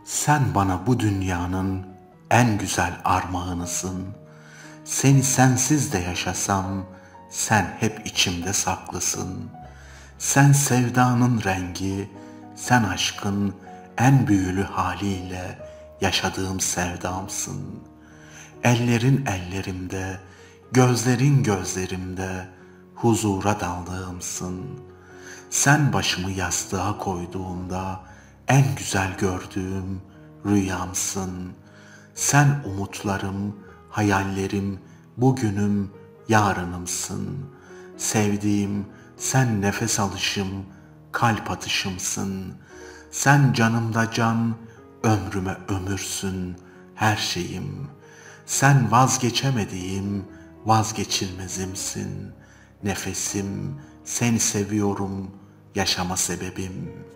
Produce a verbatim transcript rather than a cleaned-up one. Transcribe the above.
Sen bana bu dünyanın en güzel armağanısın. Seni sensiz de yaşasam, sen hep içimde saklısın. Sen sevdanın rengi, sen aşkın en büyülü haliyle yaşadığım sevdamsın. Ellerin ellerimde, gözlerin gözlerimde, huzura daldığımsın. Sen başımı yastığa koyduğumda en güzel gördüğüm rüyamsın. Sen umutlarım, hayallerim, bugünüm, yarınımsın. Sevdiğim, sen nefes alışım, kalp atışımsın. Sen canımda can, ömrüme ömürsün, her şeyim. Sen vazgeçemediğim, vazgeçilmezimsin. Nefesim, seni seviyorum, yaşama sebebim.